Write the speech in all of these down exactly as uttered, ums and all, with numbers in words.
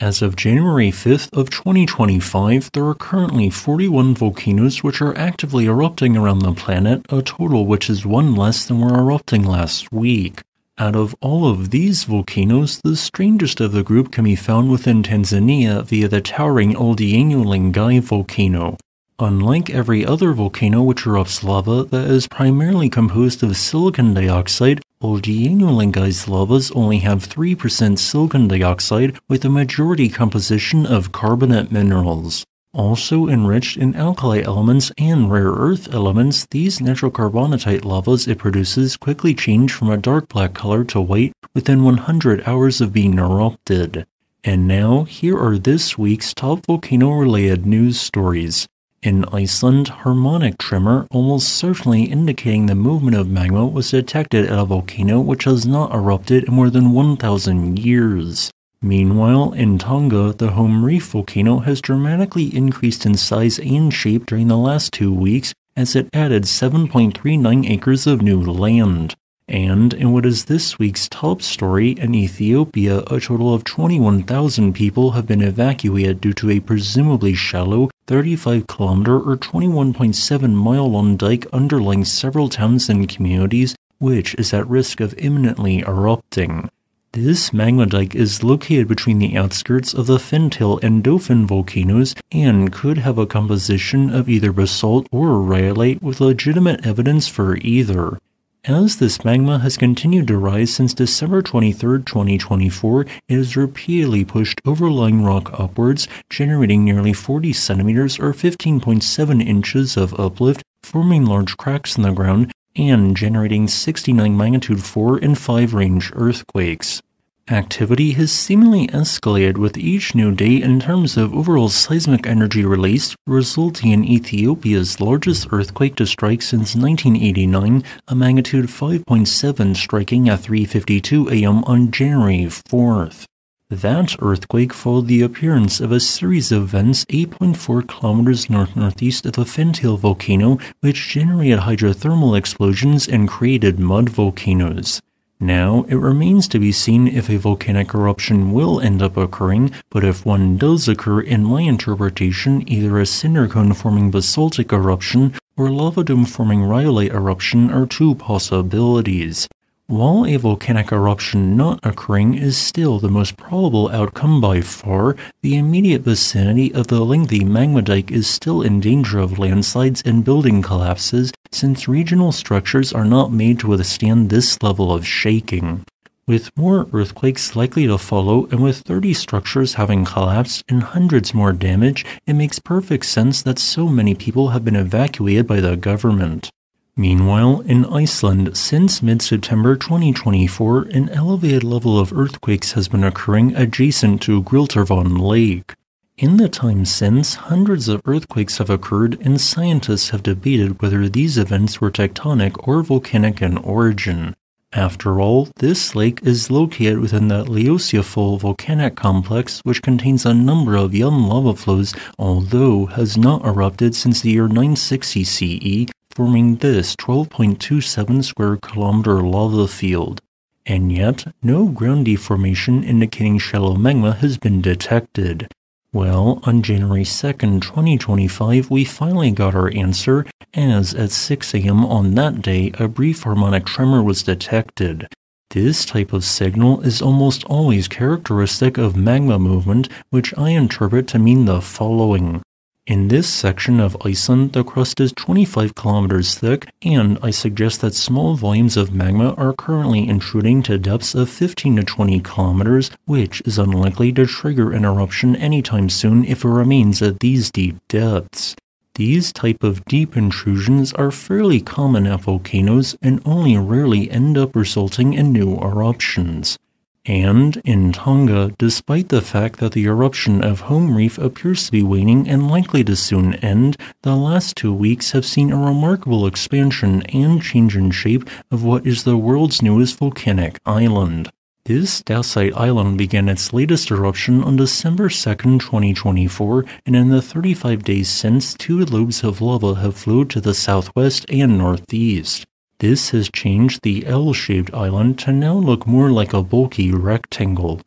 As of January fifth of twenty twenty-five, there are currently forty-one volcanoes which are actively erupting around the planet, a total which is one less than were erupting last week. Out of all of these volcanoes, the strangest of the group can be found within Tanzania via the towering Doinyo Lengai volcano. Unlike every other volcano which erupts lava that is primarily composed of silicon dioxide, Doinyo Lengai's lavas only have three percent silicon dioxide with a majority composition of carbonate minerals. Also enriched in alkali elements and rare earth elements, these natural carbonatite lavas it produces quickly change from a dark black color to white within one hundred hours of being erupted. And now, here are this week's top volcano-related news stories. In Iceland, harmonic tremor, almost certainly indicating the movement of magma, was detected at a volcano which has not erupted in more than one thousand years. Meanwhile, in Tonga, the Home Reef volcano has dramatically increased in size and shape during the last two weeks as it added seven point three nine acres of new land. And in what is this week's top story, in Ethiopia, a total of twenty-one thousand people have been evacuated due to a presumably shallow thirty-five kilometer or twenty-one point seven mile long dike underlying several towns and communities, which is at risk of imminently erupting. This magma dike is located between the outskirts of the Fintil and Dauphin volcanoes and could have a composition of either basalt or rhyolite with legitimate evidence for either. As this magma has continued to rise since December twenty-third, twenty twenty-four, it has repeatedly pushed overlying rock upwards, generating nearly forty centimeters or fifteen point seven inches of uplift, forming large cracks in the ground, and generating sixty-nine magnitude four and five range earthquakes. Activity has seemingly escalated with each new day in terms of overall seismic energy released, resulting in Ethiopia's largest earthquake to strike since nineteen eighty-nine, a magnitude five point seven striking at three fifty-two a m on January fourth. That earthquake followed the appearance of a series of vents eight point four kilometers north-northeast of the Fintil volcano, which generated hydrothermal explosions and created mud volcanoes. Now, it remains to be seen if a volcanic eruption will end up occurring, but if one does occur, in my interpretation, either a cinder cone forming basaltic eruption or lava dome forming rhyolite eruption are two possibilities. While a volcanic eruption not occurring is still the most probable outcome by far, the immediate vicinity of the lengthy magma dike is still in danger of landslides and building collapses, since regional structures are not made to withstand this level of shaking. With more earthquakes likely to follow, and with thirty structures having collapsed and hundreds more damaged, it makes perfect sense that so many people have been evacuated by the government. Meanwhile, in Iceland, since mid-September twenty twenty-four, an elevated level of earthquakes has been occurring adjacent to Griltervon Lake. In the time since, hundreds of earthquakes have occurred, and scientists have debated whether these events were tectonic or volcanic in origin. After all, this lake is located within the Ljósufjöll volcanic complex, which contains a number of young lava flows, although has not erupted since the year nine sixty C E, forming this twelve point two seven square kilometer lava field. And yet, no ground deformation indicating shallow magma has been detected. Well, on January second, twenty twenty-five, we finally got our answer, as at six a m on that day, a brief harmonic tremor was detected. This type of signal is almost always characteristic of magma movement, which I interpret to mean the following. In this section of Iceland, the crust is twenty-five kilometers thick, and I suggest that small volumes of magma are currently intruding to depths of fifteen to twenty kilometers, which is unlikely to trigger an eruption anytime soon if it remains at these deep depths. These type of deep intrusions are fairly common at volcanoes and only rarely end up resulting in new eruptions. And in Tonga, despite the fact that the eruption of Home Reef appears to be waning and likely to soon end, the last two weeks have seen a remarkable expansion and change in shape of what is the world's newest volcanic island. This dacite island began its latest eruption on December second, twenty twenty-four, and in the thirty-five days since, two lobes of lava have flowed to the southwest and northeast. This has changed the L-shaped island to now look more like a bulky rectangle.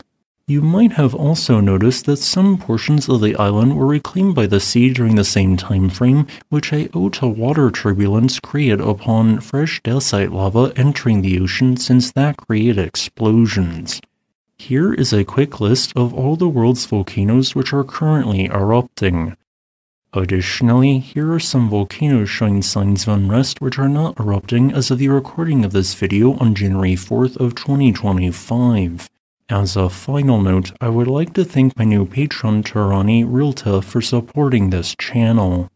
You might have also noticed that some portions of the island were reclaimed by the sea during the same time frame, which I owe to water turbulence created upon fresh dacite lava entering the ocean, since that created explosions. Here is a quick list of all the world's volcanoes which are currently erupting. Additionally, here are some volcanoes showing signs of unrest which are not erupting as of the recording of this video on January fourth of twenty twenty-five. As a final note, I would like to thank my new patron Tarani Realta for supporting this channel.